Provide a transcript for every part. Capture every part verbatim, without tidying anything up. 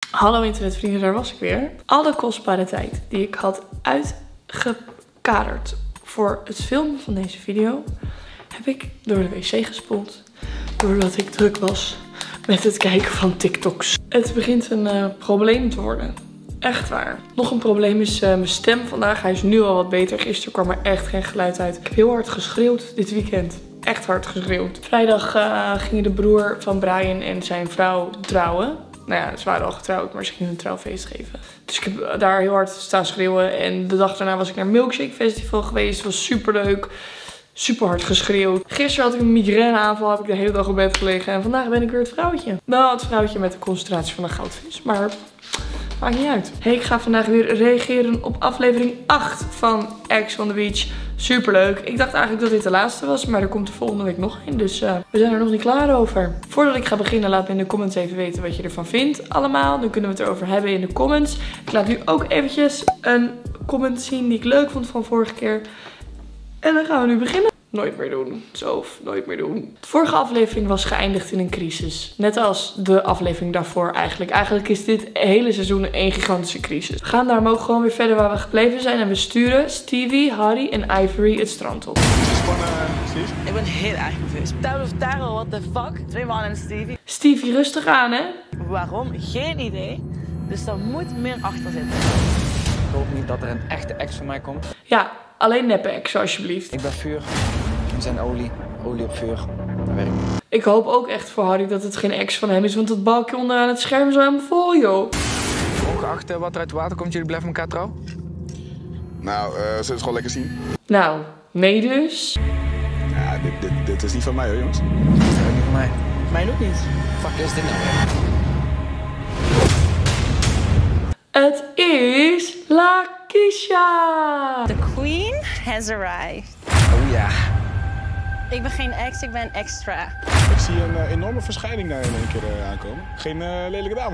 Hallo internetvrienden, daar was ik weer. Alle kostbare tijd die ik had uitgekaderd voor het filmen van deze video, heb ik door de wc gespoeld. Doordat ik druk was met het kijken van TikToks. Het begint een uh, probleem te worden. Echt waar. Nog een probleem is uh, mijn stem vandaag. Hij is nu al wat beter. Gisteren kwam er echt geen geluid uit. Ik heb heel hard geschreeuwd dit weekend. Echt hard geschreeuwd. Vrijdag uh, ging de broer van Brian en zijn vrouw trouwen. Nou ja, ze waren al getrouwd, maar ze gingen een trouwfeest geven. Dus ik heb daar heel hard staan schreeuwen. En de dag daarna was ik naar Milkshake Festival geweest. Het was super leuk. Super hard geschreeuwd. Gisteren had ik een migraineaanval. Heb ik de hele dag op bed gelegen. En vandaag ben ik weer het vrouwtje. Wel het vrouwtje met de concentratie van een goudvis. Maar maakt niet uit. Hey, ik ga vandaag weer reageren op aflevering acht van Ex on the Beach. Super leuk. Ik dacht eigenlijk dat dit de laatste was. Maar er komt er volgende week nog een. Dus uh, we zijn er nog niet klaar over. Voordat ik ga beginnen, laat me in de comments even weten wat je ervan vindt. Allemaal. Dan kunnen we het erover hebben in de comments. Ik laat nu ook eventjes een comment zien die ik leuk vond van vorige keer. En dan gaan we nu beginnen. Nooit meer doen. Zo, nooit meer doen. De vorige aflevering was geëindigd in een crisis. Net als de aflevering daarvoor eigenlijk. Eigenlijk is dit hele seizoen een gigantische crisis. We gaan daarom ook gewoon weer verder waar we gebleven zijn. En we sturen Stevie, Harry en Ivory het strand op. Spannen, Steve? Ik ben heel erg nerveus. Tower of Terror, what the fuck? Twee mannen en Stevie. Stevie, rustig aan hè. Waarom? Geen idee. Dus daar moet meer achter zitten. Ik hoop niet dat er een echte ex van mij komt. Ja, alleen neppe ex, alsjeblieft. Ik ben vuur. We zijn olie. Olie op vuur. Dat werkt niet. Ik hoop ook echt voor Harry dat het geen ex van hem is. Want dat balkje onderaan het scherm is helemaal vol, joh. Ongeacht uh, wat er uit het water komt, jullie blijven elkaar trouw? Nou, uh, zullen we het gewoon lekker zien? Nou, nee dus. Ja, dit, dit, dit is niet van mij hoor, jongens. Dat is niet van mij. Mij ook niet. Fuck is dit nou weer? Het is Lakeisha. The queen has arrived. Oh ja. Ik ben geen ex, ik ben extra. Ik zie een uh, enorme verschijning daar in één keer uh, aankomen. Geen uh, lelijke dame.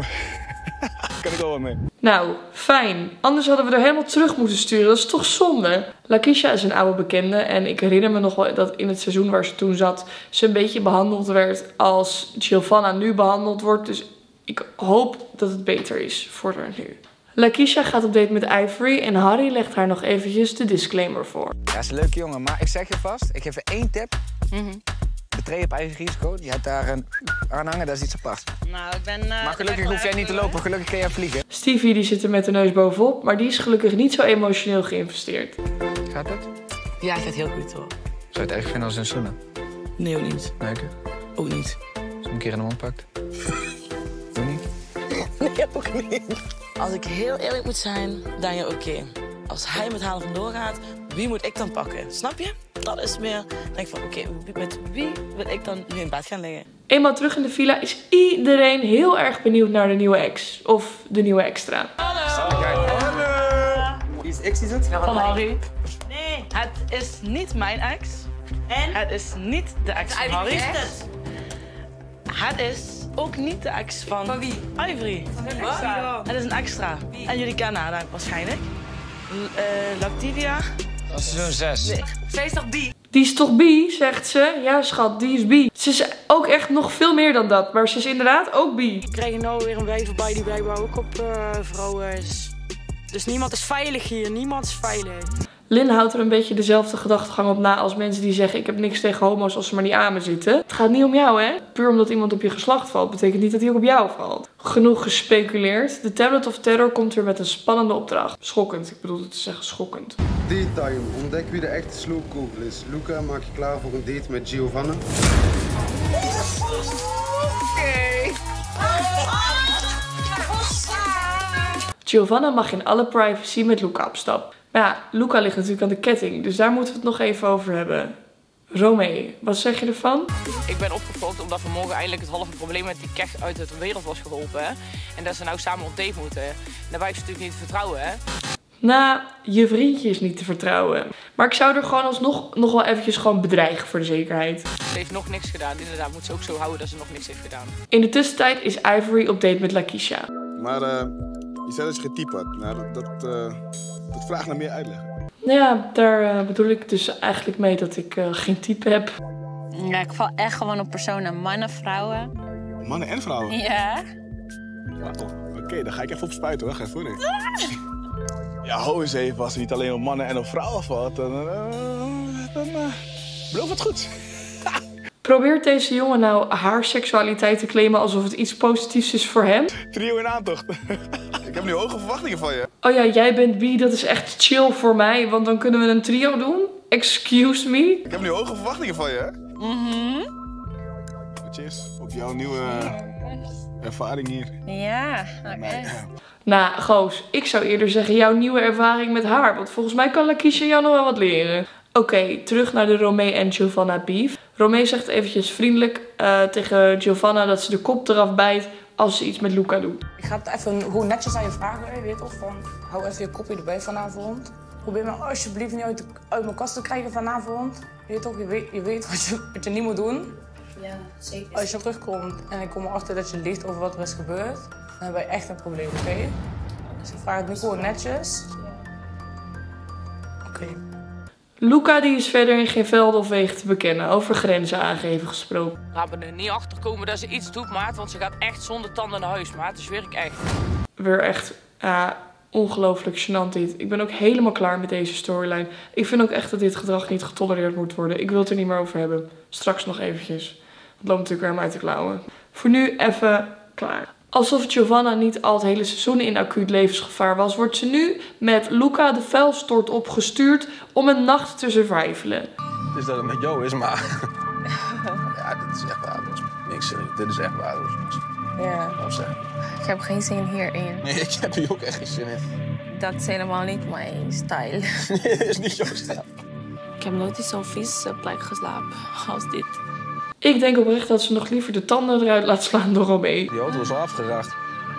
Kan ik wel wat mee. Nou, fijn. Anders hadden we er helemaal terug moeten sturen. Dat is toch zonde? Lakeisha is een oude bekende. En ik herinner me nog wel dat in het seizoen waar ze toen zat, ze een beetje behandeld werd als Giovanna nu behandeld wordt. Dus ik hoop dat het beter is voor haar nu. Lakeisha gaat op date met Ivory en Harry legt haar nog eventjes de disclaimer voor. Ja, is een leuke jongen, maar ik zeg je vast, ik geef je één tip. Mm-hmm. Betree op eigen risico. Je hebt daar een aan hangen, dat is iets apart. Nou, ik ben... Uh, Maar gelukkig hoef jij niet te lopen, gelukkig kun jij vliegen. Stevie die zit er met de neus bovenop, maar die is gelukkig niet zo emotioneel geïnvesteerd. Gaat het? Ja, het gaat heel goed hoor. Zou je het erg vinden als een zoenen? Nee, ook niet. Neuken? Ook niet. Als je een keer in de mond pakt? Doe niet? Nee, ook niet. Als ik heel eerlijk moet zijn, dan ja, oké. Okay. Als hij met haar vandoor gaat, wie moet ik dan pakken? Snap je? Dat is meer, denk ik van, oké, okay, met wie wil ik dan nu in bed gaan liggen? Eenmaal terug in de villa is iedereen heel erg benieuwd naar de nieuwe ex. Of de nieuwe extra. Hallo! Hallo! Wie is de ex die zit? Van Harry. Nee. Het is niet mijn ex. En? Het is niet de ex van Harry. Het? Het is ook niet de ex van... Van wie? Ivory. Een extra. Het is een extra. Wie? En jullie kennen haar dan waarschijnlijk. L uh, Lactivia. Dat is seizoen zes. Nee. Zij is toch bi? Die is toch bi, zegt ze. Ja schat, die is bi. Ze is ook echt nog veel meer dan dat, maar ze is inderdaad ook bi. We krijgen nou weer een wijf bij die blijkbaar ook op uh, vrouwen is. Dus niemand is veilig hier, niemand is veilig. Lynn houdt er een beetje dezelfde gedachtegang op na als mensen die zeggen ik heb niks tegen homo's als ze maar niet aan me zitten. Het gaat niet om jou hè. Puur omdat iemand op je geslacht valt, betekent niet dat hij ook op jou valt. Genoeg gespeculeerd. De Tablet of Terror komt weer met een spannende opdracht. Schokkend, ik bedoel het te zeggen schokkend. Date time. Ontdek wie de echte sloopkogel is. Luca, maak je klaar voor een date met Giovanna? Oké. Giovanna mag in alle privacy met Luca op stap. Maar ja, Luca ligt natuurlijk aan de ketting, dus daar moeten we het nog even over hebben. Romee, wat zeg je ervan? Ik ben opgefokt omdat vanmorgen eindelijk het halve probleem met die kech uit de wereld was geholpen. Hè? En dat ze nou samen op date moeten. Daar wij ze natuurlijk niet te vertrouwen, hè? Nou, je vriendje is niet te vertrouwen. Maar ik zou er gewoon alsnog nog wel eventjes gewoon bedreigen voor de zekerheid. Ze heeft nog niks gedaan. Inderdaad, moet ze ook zo houden dat ze nog niks heeft gedaan. In de tussentijd is Ivory op date met Lakeisha. Maar uh, je zei dat je geen type had. Nou, dat, dat, uh, dat vraagt naar meer uitleg. Nou ja, daar uh, bedoel ik dus eigenlijk mee dat ik uh, geen type heb. Ja, ik val echt gewoon op personen. Mannen, vrouwen. Mannen en vrouwen? Ja. Ja, tof. Oké. okay, dan ga ik even op spuiten hoor. Ga even niet. Ja, ho eens even. Als het niet alleen op mannen en op vrouwen valt, dan, uh, dan uh, beloof het goed. Probeert deze jongen nou haar seksualiteit te claimen alsof het iets positiefs is voor hem? Trio in aantocht. Ik heb nu hoge verwachtingen van je. Oh ja, jij bent bi, dat is echt chill voor mij, want dan kunnen we een trio doen? Excuse me? Ik heb nu hoge verwachtingen van je, hè? Mhm. Cheers op jouw nieuwe uh, ervaring hier. Ja, oké. Okay. Nou, Goos, ik zou eerder zeggen jouw nieuwe ervaring met haar, want volgens mij kan Lakeisha jou nog wel wat leren. Oké, okay, terug naar de Romee en Giovanna beef. Romee zegt eventjes vriendelijk uh, tegen Giovanna dat ze de kop eraf bijt als ze iets met Luca doet. Ik ga het even gewoon netjes aan je vragen, je weet toch? Van, hou even je kopje erbij vanavond. Probeer me alsjeblieft niet uit, de, uit mijn kast te krijgen vanavond. Je weet toch, je weet, je weet wat, je, wat je niet moet doen. Ja, zeker. Als je terugkomt en ik kom erachter dat je liegt over wat er is gebeurd, dan hebben wij echt een probleem, oké? Okay? Dus ik vraag het nu gewoon netjes. Ja. Oké. Okay. Luca die is verder in geen velden of wegen te bekennen. Over grenzen aangeven gesproken. Laten we er niet achter komen dat ze iets doet, maat. Want ze gaat echt zonder tanden naar huis, maat. Dat zweer ik echt. Weer echt uh, ongelooflijk gênant dit. Ik ben ook helemaal klaar met deze storyline. Ik vind ook echt dat dit gedrag niet getolereerd moet worden. Ik wil het er niet meer over hebben. Straks nog eventjes. Het loopt natuurlijk weer hem uit de klauwen. Voor nu even klaar. Alsof Giovanna niet al het hele seizoen in acuut levensgevaar was, wordt ze nu met Luca de vuilstort opgestuurd om een nacht te survivalen. Het is dat het met jou is, maar... ja, dit is echt waardeloos. Niks, dit is echt waardeloos. Ja. Ik heb geen zin hierin. Nee, ik heb hier ook echt geen zin in. Dat is helemaal niet mijn stijl. Nee, dat is niet jouw stijl. Ik heb nooit in zo'n vies plek geslapen als dit. Ik denk oprecht dat ze nog liever de tanden eruit laat slaan door Romee. Die auto is al afgeraakt.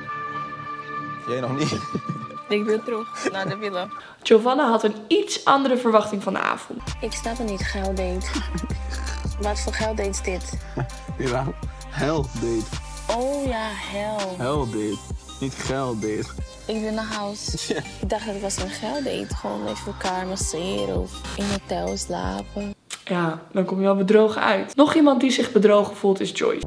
Jij nog niet. Ik wil terug naar de villa. Giovanna had een iets andere verwachting van de avond. Ik snap het niet, geldate. Wat voor geldate is dit? Ja, helldate. Oh ja, hel. Helldate, niet gelddate. Ik wil naar huis. Ja. Ik dacht het was een geldate. Gewoon even elkaar masseren of in een hotel slapen. Ja, dan kom je wel bedrogen uit. Nog iemand die zich bedrogen voelt is Joyce.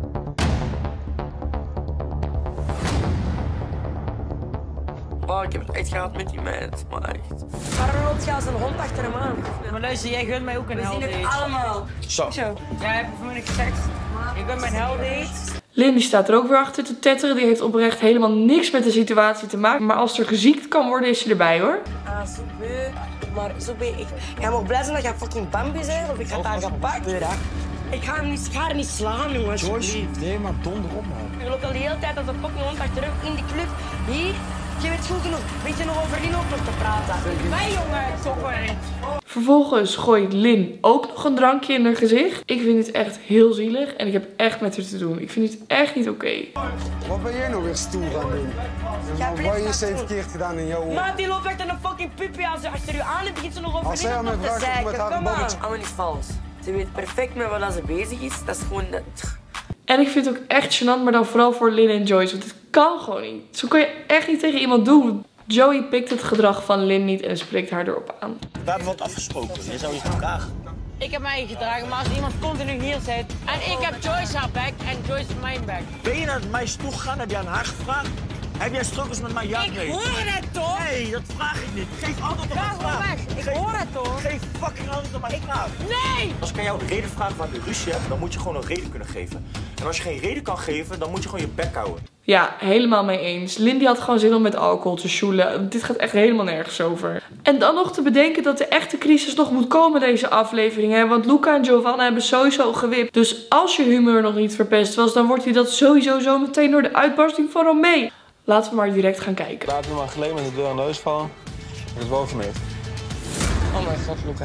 Oh, ik heb het echt gehad met die meid, maar echt. Waarom loopt je als een hond achter hem aan? Maar luister, jij gunt mij ook een We zien heldate. het allemaal. Zo. Zo. Jij hebt voor mij gezegd. Ik ben mijn heldate. Lynn die staat er ook weer achter te tetteren. Die heeft oprecht helemaal niks met de situatie te maken. Maar als er geziekt kan worden, is ze erbij hoor. Ah, zo beu. Maar zo ben ik. Jij mag blij zijn dat jij fucking Bambi bent, of ik ga daar gepakt. Ik ga hem niet, ik ga haar niet slaan, jongens. Joyce, nee maar donder op man. Je loopt al de hele tijd als een fucking hond achteruit in die club. Hier, je weet goed genoeg. Weet je nog over Lynn ook nog te praten? Mijn jongen, toch wel eens. Vervolgens gooit Lynn ook nog een drankje in haar gezicht. Ik vind dit echt heel zielig en ik heb echt met haar te doen. Ik vind dit echt niet oké. Okay. Wat ben jij nou weer stoer aan doen? Ja, wat is ze verkeerd gedaan in jouw... Maar die loopt echt een fucking puppy als ze achter u aan en begint ze nog over Als zij Lynn aan op mij te vraagt zeiken. met haar Kom maar. bobbetje. Allemaal niet vals. Ze weet perfect met wat ze bezig is. Dat is gewoon... En ik vind het ook echt gênant, maar dan vooral voor Lynn en Joyce. Want het kan gewoon niet. Zo kan je echt niet tegen iemand doen. Joey pikt het gedrag van Lynn niet en spreekt haar erop aan. We hebben wat afgesproken. Je zou je vragen. Ik heb mij gedragen, maar als iemand continu hier zit en ik heb Joyce haar back en Joyce mijn back. Ben je naar mij toe gegaan? Heb je aan haar gevraagd? Heb jij struggles met mij? Ja, ik nee. hoor het toch? Nee, dat vraag ik niet. Geef antwoord op mijn Ga vraag. weg. Ik Geef, hoor het toch? Geef fucking antwoord op mijn vraag. Nee! Als ik aan jou een reden vraag waar je ruzie hebt, dan moet je gewoon een reden kunnen geven. En als je geen reden kan geven, dan moet je gewoon je bek houden. Ja, helemaal mee eens. Lynn die had gewoon zin om met alcohol te sjoelen. Dit gaat echt helemaal nergens over. En dan nog te bedenken dat de echte crisis nog moet komen deze aflevering. Hè? Want Luca en Giovanna hebben sowieso gewipt. Dus als je humor nog niet verpest was, dan wordt hij dat sowieso zo meteen door de uitbarsting van Romee. Laten we maar direct gaan kijken. Laten we maar geleden met de deur aan de huis vallen. Dat is wel vermeerd. Oh mijn god, Luca.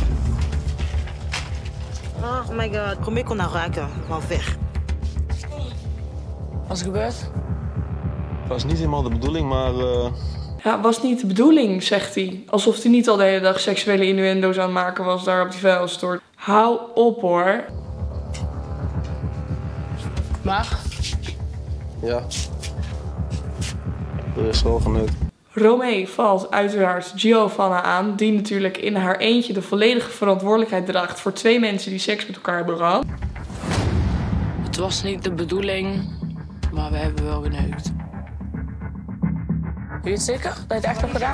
Oh my god. Kom ik kon nou raken, maar weg. Wat is er gebeurd? Het was niet helemaal de bedoeling, maar... Uh... Ja, was niet de bedoeling, zegt hij. Alsof hij niet al de hele dag seksuele innuendo's aan het maken was daar op die vuilstort. Hou op hoor. Maar? Ja. Er is wel geneukt. Romee valt uiteraard Giovanna aan, die natuurlijk in haar eentje de volledige verantwoordelijkheid draagt voor twee mensen die seks met elkaar hebben gehad. Het was niet de bedoeling, maar we hebben wel geneukt. Weet je het zeker? Dat je het echt hebt gedaan?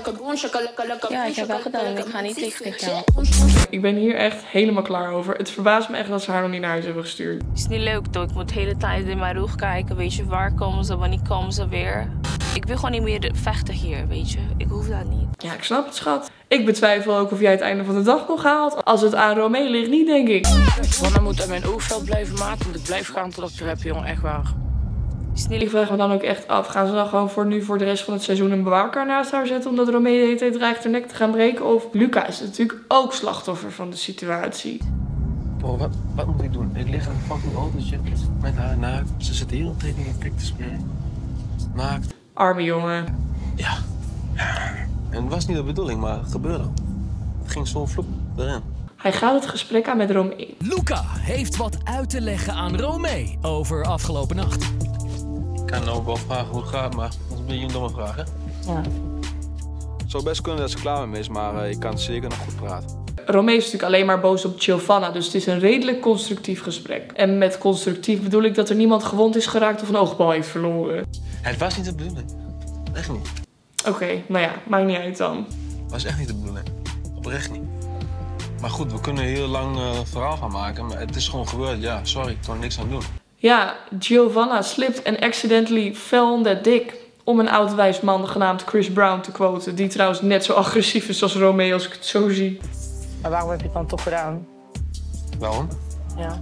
Ja, ik heb wel gedaan. Ik ga niet tegen jou. Ik ben hier echt helemaal klaar over. Het verbaast me echt dat ze haar nog niet naar huis hebben gestuurd. Het is niet leuk toch? Ik moet de hele tijd in mijn rug kijken. Weet je, waar komen ze, wanneer komen ze weer? Ik wil gewoon niet meer vechten hier, weet je. Ik hoef dat niet. Ja, ik snap het, schat. Ik betwijfel ook of jij het einde van de dag nog haalt. Als het aan Romee ligt, niet, denk ik. Wanneer moet aan mijn oogveld blijven maken? Want ik blijf gaan totdat ik er heb, jongen. Echt waar. Ik vraag me dan ook echt af. Gaan ze dan gewoon voor nu voor de rest van het seizoen een bewaker naast haar zetten? Omdat Romee de hele tijd dreigt haar nek te gaan breken? Of Luca is natuurlijk ook slachtoffer van de situatie. Bro, wat, wat moet ik doen? Ik lig in een fucking autootje met haar naakt. Ze zit hier al tegen je pik te spelen. Naakt. Arme jongen. Ja. En het was niet de bedoeling, maar het gebeurde. Het ging zo vloep erin. Hij gaat het gesprek aan met Romee. Luca heeft wat uit te leggen aan Romee over afgelopen nacht. Ik kan nou wel vragen hoe het gaat, maar dat is een beetje een domme vraag, hè? Ja. Het zou best kunnen dat ze klaar mee is, maar uh, ik kan zeker nog goed praten. Romee is natuurlijk alleen maar boos op Giovanna, dus het is een redelijk constructief gesprek. En met constructief bedoel ik dat er niemand gewond is geraakt of een oogbal heeft verloren. Het was niet de bedoeling. Echt niet. Oké, okay, nou ja, maakt niet uit dan. Het was echt niet de bedoeling. Oprecht niet. Maar goed, we kunnen er heel lang uh, verhaal van maken, maar het is gewoon gebeurd. Ja, sorry, ik kan er niks aan doen. Ja, Giovanna slipped and accidentally fell on that dick. Om een oud wijs man genaamd Chris Brown te quoten. Die trouwens net zo agressief is als Romee als ik het zo zie. Maar waarom heb je het dan toch gedaan? Waarom? Ja.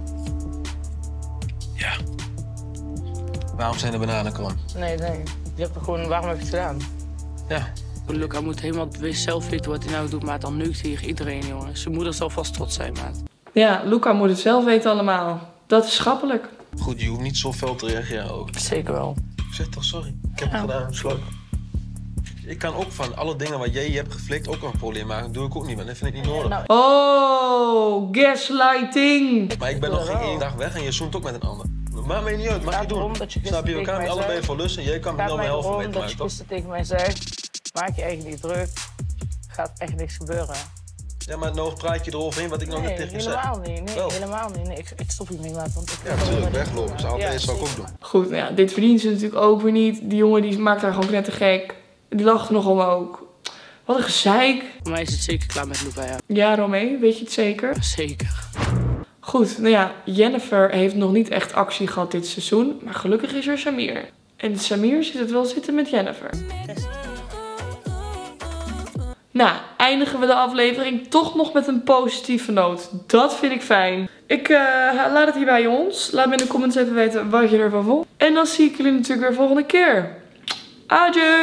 Ja. Waarom zijn er bananen krom? Nee, nee. Je hebt er gewoon, waarom heb je het gedaan? Ja. Luca moet helemaal zelf weten wat hij nou doet, maat. Dan neukt hij hier iedereen, jongen. Zijn moeder zal vast trots zijn, maat. Ja, Luca moet het zelf weten allemaal. Dat is schappelijk. Goed, je hoeft niet zo fel te reageren ook. Zeker wel. Zeg toch sorry. Ik heb het ja. gedaan. Slok. Ik kan ook van alle dingen wat jij hebt geflikt ook een probleem maken. Dat doe ik ook niet, want dat vind ik niet nodig. Nou, oh, gaslighting. Maar ik ben nog geen één dag weg en je zoent ook met een ander. Maakt mij niet uit, mag je doen. Je Snap je, we gaan allebei voor lussen. Jij kan me nou mijn helft mee dat je gisteren tegen mij zegt, maak je eigenlijk niet druk. Gaat echt niks gebeuren. Ja, maar nou praat je eroverheen wat ik nog nee, net tegen je zeg. helemaal niet. Nee, Wel. helemaal niet. Nee, ik, ik stop hier niet, want ik... Ja, natuurlijk, weglopen. Dat altijd zou ik ook doen. Goed, nou ja, dit verdient ze natuurlijk ook weer niet. Die jongen die maakt haar gewoon knettergek. Die lacht er nog om ook. Wat een gezeik. Voor mij is het zeker klaar met Luca, ja. Ja, Romee, weet je het zeker? Zeker. Goed, nou ja, Jennifer heeft nog niet echt actie gehad dit seizoen. Maar gelukkig is er Samir. En Samir ziet het wel zitten met Jennifer. Nou, eindigen we de aflevering toch nog met een positieve noot. Dat vind ik fijn. Ik uh, laat het hier bij ons. Laat me in de comments even weten wat je ervan vond. En dan zie ik jullie natuurlijk weer volgende keer. Adieu!